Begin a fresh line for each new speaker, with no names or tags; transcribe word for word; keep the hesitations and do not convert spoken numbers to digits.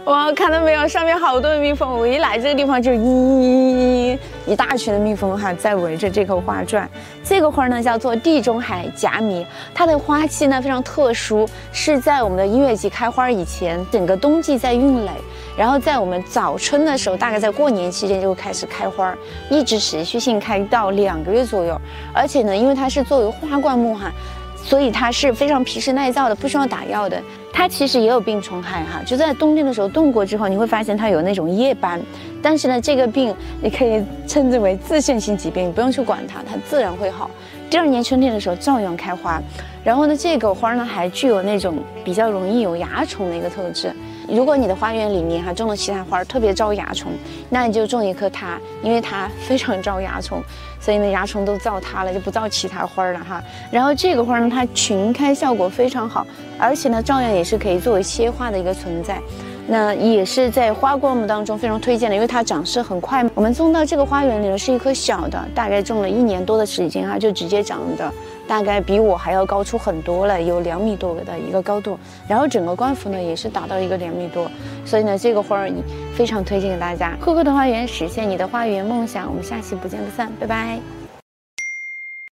哇，看到没有，上面好多的蜜蜂！我一来这个地方就一一大群的蜜蜂哈，在围着这棵花转。这个花呢叫做地中海夹米，它的花期呢非常特殊，是在我们的音乐季开花以前，整个冬季在孕蕾，然后在我们早春的时候，大概在过年期间就开始开花，一直持续性开到两个月左右。而且呢，因为它是作为花灌木哈。 所以它是非常皮实耐造的，不需要打药的。它其实也有病虫害哈，就在冬天的时候冻过之后，你会发现它有那种叶斑。但是呢，这个病你可以称之为自限性疾病，你不用去管它，它自然会好。第二年春天的时候照样开花。然后呢，这个花呢还具有那种比较容易有蚜虫的一个特质。如果你的花园里面哈种了其他花特别招蚜虫，那你就种一棵它，因为它非常招蚜虫。 所以呢，蚜虫都造它了，就不造其他花了哈。然后这个花呢，它群开效果非常好，而且呢，照样也是可以作为切花的一个存在。那也是在花灌木当中非常推荐的，因为它长势很快。我们种到这个花园里呢，是一棵小的，大概种了一年多的时间哈，就直接长的大概比我还要高出很多了，有两米多的一个高度。然后整个冠幅呢也是达到一个两米多，所以呢，这个花儿非常推荐给大家。酷酷的花园，实现你的花园梦想。我们下期不见不散，拜拜。